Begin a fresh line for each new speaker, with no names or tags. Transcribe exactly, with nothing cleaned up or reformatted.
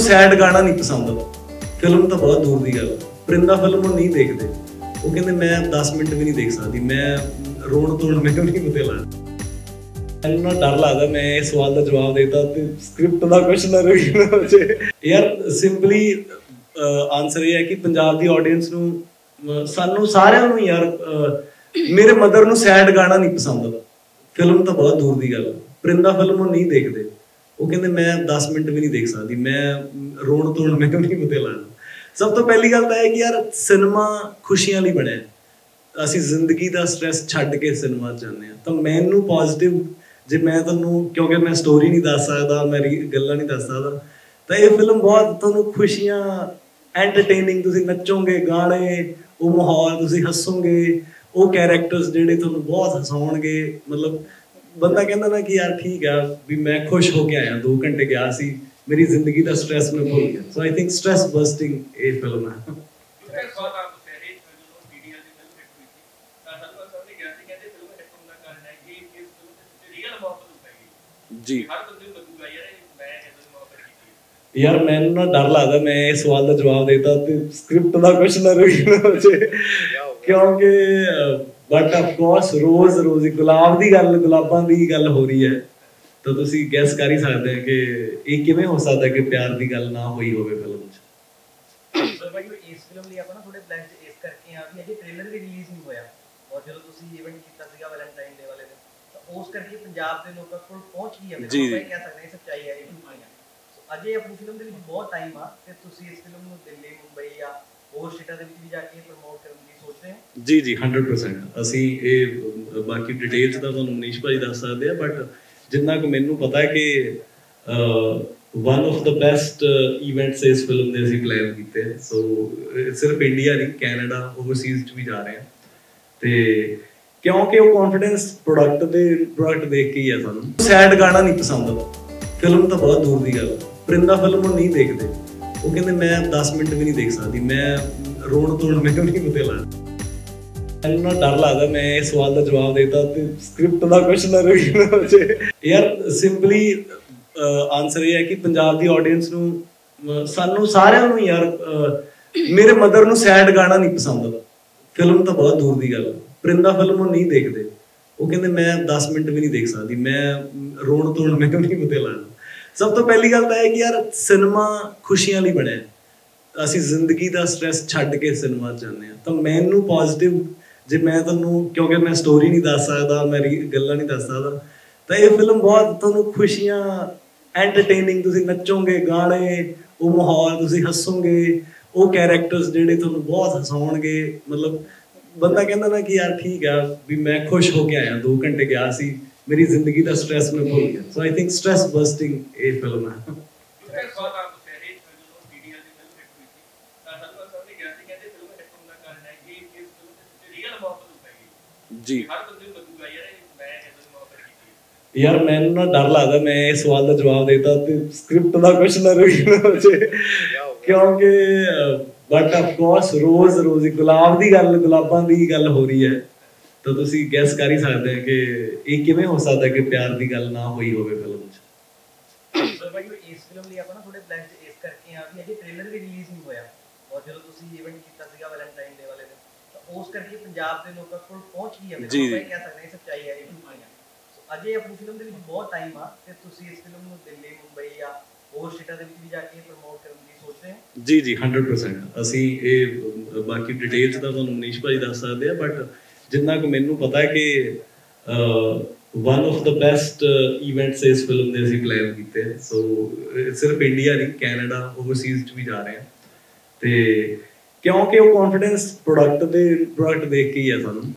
Sad गाना नहीं पसंद, फिल्म तो बहुत दूर की गल। परिंदा फिल्म नहीं देखते, वो कहते मैं दस मिनट भी नहीं देख सकती, मैं रोन धोन मैंने नहीं मुझे ला। मैंने डर लगता मैं इस सवाल का जवाब देता तो स्क्रिप्ट का कुछ ना रही ना मुझे। यार सिंपली आंसर ये है कि पंजाब की ऑडियंस नू सानू सारिਆਂ ਨੂੰ यार मेरे मदर नू सैड गाना नहीं पसंद, फिल्म तो बहुत दूर की गल। परिंदा फिल्म नहीं देखते, वो कहते मैं दस मिनट भी नहीं देख सकती, मैं रोन धोन मैंने नहीं मुझे लाना। सब तो पहली गल तो है कि यार सिनेमा खुशियां लिए बने, असी जिंदगी का स्ट्रैस छड्ड के सिनेमा चाहते हैं। तो मैनू पॉजिटिव जे मैं तुहानू, क्योंकि मैं स्टोरी नहीं दस सकता, मैं गल्लां नहीं दस सकता, तो ये फिल्म बहुत तुहानू खुशियां एंटरटेनिंग, तुसीं नचोगे, गाने, वो माहौल, तुसीं हसोगे, वो कैरेक्टर्स जिहड़े तुहानू बहुत हसाउणगे। मतलब बंदा कहता ना कि यार ठीक है भी मैं खुश होके आया, दो घंटे गया सी, मेरी जिंदगी का स्ट्रेस में भूल गया। So I think stress busting ये फिल्म है। जी यार मैंने ना डर लगता मैं इस सवाल का जवाब देता तो स्क्रिप्ट का कुछ ना रही ना मुझे, क्योंकि बट ऑफ कोर्स रोज रोज गुलाब की गल, गुलाबां की गल हो रही है, तो तुसी गैस कर ही सकते हैं कि ये किवें हो सकता है कि प्यार की गल ना हुई होवे फिल्म च।
सर भाई इस फिल्म ਲਈ ਆਪਾਂ ਨਾ ਥੋੜੇ ਪਲਾਨ ਚ ਇਸ ਕਰਕੇ ਆ ਵੀ ਅਜੇ ਟ੍ਰੇਲਰ ਵੀ ਰਿਲੀਜ਼ ਨਹੀਂ ਹੋਇਆ, ਔਰ ਜਦੋਂ ਤੁਸੀਂ ਇਵੈਂਟ ਕੀਤਾ ਸੀਗਾ ਵੈਲੈਂਟਾਈਨ ਡੇ ਵਾਲੇ ਦਿਨ, ਤਾਂ ਉਸ ਕਰਕੇ ਪੰਜਾਬ ਦੇ ਲੋਕਾਂ ਕੋਲ ਪਹੁੰਚ ਗਈ ਹੈ। ਮੈਂ ਕਹਿ ਸਕਦਾ ਇਹ ਸੱਚਾਈ ਹੈ, ਇਹ ਝੂਠ ਨਹੀਂ ਹੈ। ਅਜੇ ਆਪਣੀ ਫਿਲਮ ਦੇ ਵਿੱਚ ਬਹੁਤ ਟਾਈਮ ਆ ਤੇ ਤੁਸੀਂ ਇਸ ਫਿਲਮ ਨੂੰ ਦਿੱਲੀ, ਮੁੰਬਈ ਜਾਂ ਹੋਰ ਸਟੇਟਾਂ ਦੇ ਵਿੱਚ ਵੀ ਜਾ ਕੇ ਪ੍ਰਮੋਟ ਕਰਨ ਦੀ ਸੋਚ ਰਹੇ ਹੋ?
ਜੀ ਜੀ हंड्रेड परसेंट ਅਸੀਂ ਇਹ ਬਾਕੀ ਡਿਟੇਲਸ ਤਾਂ ਤੁਹਾਨੂੰ ਮਨੀਸ਼ ਭਾਈ ਦੱਸ ਸਕਦੇ ਆ, ਬਟ ਜਿੰਨਾ ਕੁ ਮੈਨੂੰ ਪਤਾ ਹੈ ਕਿ one of the best events इस फिल्म ने ਅਸੀਂ ਪਲਾਨ ਕੀਤੇ। ਸੋ ਸਿਰਫ ਇੰਡੀਆ ਨਹੀਂ, ਕੈਨੇਡਾ, ਓਵਰਸੀਜ਼ ਚ ਵੀ ਜਾ ਰਹੇ ਹਾਂ, ਤੇ ਕਿਉਂਕਿ ਉਹ ਕੌਨਫੀਡੈਂਸ ਪ੍ਰੋਡਕਟ ਦੇ ਪ੍ਰੋਡਕਟ ਦੇਖ ਕੇ ਹੀ ਆ। ਸਾਨੂੰ ਸੈਡ ਗਾਣਾ ਨਹੀਂ ਪਸੰਦ, ਫਿਲਮ ਤਾਂ ਬਹੁਤ ਦੂਰ ਦੀ ਗੱਲ। परिंदा फिल्म नहीं देखते, वो कहते मैं दस मिनट भी नहीं देख सकती, मैं रोन धोन मैंने नहीं मुझे लाना। मैंने ना डर लगता मैं इस सवाल का जवाब देता तो स्क्रिप्ट का कुछ ना रही ना मुझे। यार सिंपली आंसर ये है कि पंजाब की ऑडियंस नू सानू सारिਆਂ ਨੂੰ यार मेरे मदर नू सैड गाना नहीं पसंद, फिल्म तो बहुत दूर की गल। परिंदा फिल्म नहीं देखते, वो कहते मैं दस मिनट भी नहीं देख सकती, मैं रोन धोन मैंने नहीं मुझे लाना। सब तो पहली गल तो है कि यार सिनेमा खुशियां लिए बने, असी जिंदगी का स्ट्रैस छड्ड के सिनेमा चाहते हैं। तो मैनू पॉजिटिव जे मैं तुहानू, क्योंकि मैं स्टोरी नहीं दस सकता, मैं गल्लां नहीं दस सकता, तो ये फिल्म बहुत तुहानू खुशियां एंटरटेनिंग, तुसीं नचोगे, गाने, वो माहौल, तुसीं हसोगे, वो कैरेक्टर्स जिहड़े तुहानू बहुत हसाउणगे। मतलब बंदा कहता ना कि यार ठीक है भी मैं खुश होके आया, दो घंटे गया सी, मेरी जिंदगी का स्ट्रेस में भूल गया। So I think stress busting ये फिल्म है। जी यार मैंने ना डर लगता मैं इस सवाल का जवाब देता तो स्क्रिप्ट का कुछ ना रही ना मुझे, क्योंकि बट ऑफ कोर्स रोज रोज गुलाब की गल, गुलाबां की गल हो रही है, तो तुसी गैस कर ही सकते हैं कि ये किवें हो सकता है कि प्यार की गल ना हुई होवे फिल्म च।
सर भाई इस ਫਿਲਮ ਲਈ ਆਪਾਂ ਨਾ ਥੋੜੇ ਪਲਾਨ ਚ ਇਸ ਕਰਕੇ ਆ ਵੀ ਅਜੇ ਟ੍ਰੇਲਰ ਵੀ ਰਿਲੀਜ਼ ਨਹੀਂ ਹੋਇਆ, ਔਰ ਜਦੋਂ ਤੁਸੀਂ ਇਵੈਂਟ ਕੀਤਾ ਸੀਗਾ ਵੈਲੈਂਟਾਈਨ ਡੇ ਵਾਲੇ ਦਿਨ, ਤਾਂ ਉਸ ਕਰਕੇ ਪੰਜਾਬ ਦੇ ਲੋਕਾਂ ਕੋਲ ਪਹੁੰਚ ਗਈ ਹੈ। ਮੈਂ ਕਹਿ ਸਕਦਾ ਇਹ ਸੱਚਾਈ ਹੈ, ਇਹ ਝੂਠ ਨਹੀਂ ਹੈ। ਅਜੇ ਆਪਣੀ ਫਿਲਮ ਦੇ ਵਿੱਚ ਬਹੁਤ ਟਾਈਮ ਆ ਤੇ ਤੁਸੀਂ ਇਸ ਫਿਲਮ ਨੂੰ ਦਿੱਲੀ, ਮੁੰਬਈ ਜਾਂ ਹੋਰ ਸਟੇਟਾਂ ਦੇ ਵਿੱਚ ਵੀ ਜਾ ਕੇ ਪ੍ਰਮੋਟ ਕਰਨ ਦੀ ਸੋਚ ਰਹੇ ਹੋ?
ਜੀ ਜੀ हंड्रेड परसेंट ਅਸੀਂ ਇਹ ਬਾਕੀ ਡਿਟੇਲਸ ਤਾਂ ਤੁਹਾਨੂੰ ਮਨੀਸ਼ ਭਾਈ ਦੱਸ ਸਕਦੇ ਆ, ਬਟ जिन्ना को मैनू पता है कि one of the best events इस फिल्म ने ਅਸੀਂ ਪਲਾਨ ਕੀਤੇ। ਸੋ ਸਿਰਫ ਇੰਡੀਆ ਨਹੀਂ, ਕੈਨੇਡਾ, ਓਵਰਸੀਜ਼ ਚ ਵੀ ਜਾ ਰਹੇ ਹਾਂ, ਤੇ ਕਿਉਂਕਿ ਉਹ ਕੌਨਫੀਡੈਂਸ ਪ੍ਰੋਡਕਟ ਦੇ ਪ੍ਰੋਡਕਟ ਦੇਖ ਕੇ ਹੀ ਆ ਸਾਨੂੰ।